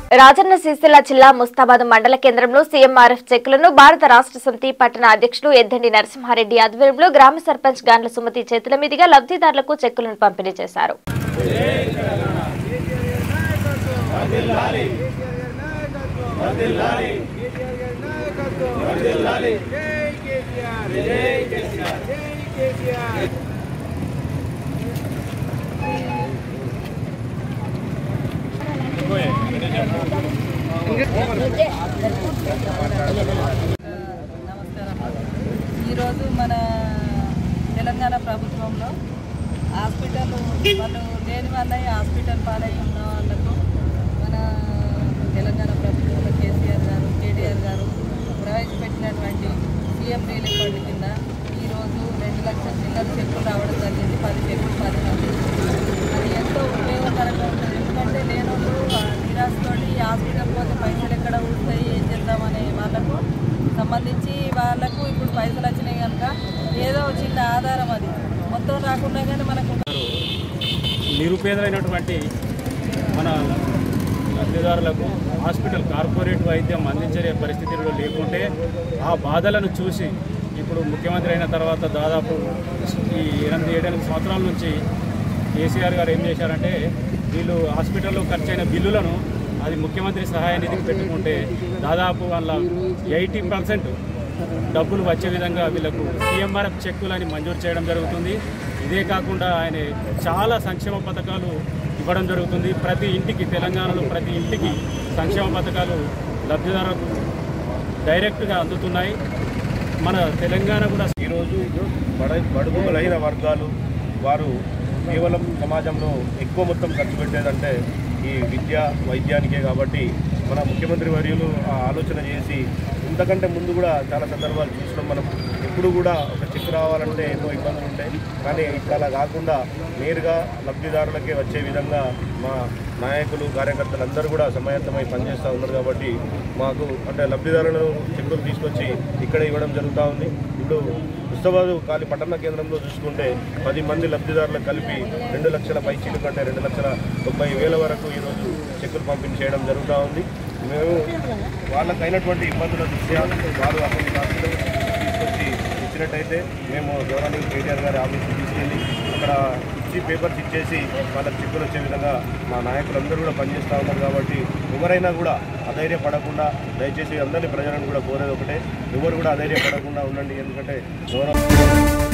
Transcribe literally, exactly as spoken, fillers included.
రాజన్న సిరిసిల్ల జిల్లా ముస్తాబాద్ మండల కేంద్రంలో సీఎంఆర్ఎఫ్ చెక్కులను భారత రాష్ట్ర సమితి పట్టణ అధ్యక్షులు ఎద్దండి నరసింహారెడ్డి ఆధ్వర్యంలో గ్రామ సర్పంచ్ గాండ్ల సుమతి చేతుల మీదుగా లబ్ధిదారులకు చెక్కులను పంపిణీ చేశారు. ఈరోజు మన తెలంగాణ ప్రభుత్వంలో హాస్పిటల్ వాళ్ళు లేని వాళ్ళ హాస్పిటల్ పాలై ఉన్న వాళ్ళకు మన తెలంగాణ ప్రభుత్వంలో కేసీఆర్ గారు కేటీఆర్ గారు ప్రవేశపెట్టినటువంటి సీఎం రిలీఫ్ ఫండ్ కింద ఈరోజు రెండు లక్షల చిల్లర చెక్కులు రావడం జరిగింది. పది చెక్కులు పది మంది అది ఎంతో ఉపయోగకరంగా ఉంటుంది. ఎందుకంటే లేనోళ్ళు నిరాశతోటి హాస్పిటల్ పోతే పైసలు ఎక్కడ ఉంటాయి ఏం చేద్దామనే వాళ్ళకు సంబంధించి వాళ్ళకు ఇప్పుడు పైసలు వచ్చినాయి కనుక ఏదో చిన్న ఆధారం అది మొత్తం రాకుండా కానీ మనకు నిరుపేదలైనటువంటి మన లబ్ధిదారులకు హాస్పిటల్ కార్పొరేట్ వైద్యం అందించే పరిస్థితుల్లో లేకుంటే ఆ బాధలను చూసి ఇప్పుడు ముఖ్యమంత్రి అయిన తర్వాత దాదాపు ఈ ఎనిమిది ఏడెనిమిది సంవత్సరాల నుంచి కేసీఆర్ గారు ఏం చేశారంటే వీళ్ళు హాస్పిటల్లో ఖర్చు అయిన బిల్లులను అది ముఖ్యమంత్రి సహాయ నిధికి పెట్టుకుంటే దాదాపు వాళ్ళ ఎయిటీ పర్సెంట్ డబ్బులు వచ్చే విధంగా వీళ్ళకు సీఎంఆర్ఎఫ్ చెక్కులని మంజూరు చేయడం జరుగుతుంది. ఇదే కాకుండా ఆయన చాలా సంక్షేమ పథకాలు ఇవ్వడం జరుగుతుంది. ప్రతి ఇంటికి తెలంగాణలో ప్రతి ఇంటికి సంక్షేమ పథకాలు లబ్ధిదారులకు డైరెక్ట్గా అందుతున్నాయి. మన తెలంగాణ కూడా ఈరోజు బడ బడుగు బలహీన వర్గాలు వారు కేవలం సమాజంలో ఎక్కువ మొత్తం ఖర్చు పెట్టేదంటే ఈ విద్య వైద్యానికే. కాబట్టి మన ముఖ్యమంత్రి వర్యులు ఆలోచన చేసి ఇంతకంటే ముందు కూడా చాలా సందర్భాలు చూసినాం. మనం ఎప్పుడు కూడా ఒక చెక్ రావాలంటే ఎన్నో ఇబ్బందులు ఉంటాయి. కానీ ఇట్లా కాకుండా నేరుగా లబ్ధిదారులకే వచ్చే విధంగా మా నాయకులు కార్యకర్తలు అందరూ కూడా సమాయత్తమై పనిచేస్తూ ఉన్నారు. కాబట్టి మాకు అంటే లబ్ధిదారులను చెక్కులు తీసుకొచ్చి ఇక్కడ ఇవ్వడం జరుగుతూ ఉంది. ఇప్పుడు ముస్తాబాద్ కాలి పట్టణ కేంద్రంలో చూసుకుంటే పది మంది లబ్ధిదారులకు కలిపి రెండు లక్షల పైచీలు కంటే రెండు లక్షల తొంభై వేల వరకు ఈరోజు చెక్కులు పంపిణీ చేయడం జరుగుతూ ఉంది. మేము వాళ్ళకు అయినటువంటి ఇబ్బందుల దృష్ట్యా వారు అసలు హాస్పిటల్ తీసుకొచ్చి ఇచ్చినట్టయితే మేము గవర్నమెంట్ కేటీఆర్ గారి ఆఫీస్కి తీసుకెళ్ళి అక్కడ ఇచ్చి పేపర్స్ ఇచ్చేసి వాళ్ళకి చెక్కులు వచ్చే విధంగా మా నాయకులందరూ కూడా పనిచేస్తూ ఉన్నారు. కాబట్టి ఎవరైనా కూడా అధైర్యపడకుండా దయచేసి అందరినీ ప్రజలను కూడా కోరేది ఒకటే, ఎవరు కూడా అధైర్యపడకుండా ఉండండి. ఎందుకంటే గౌరవం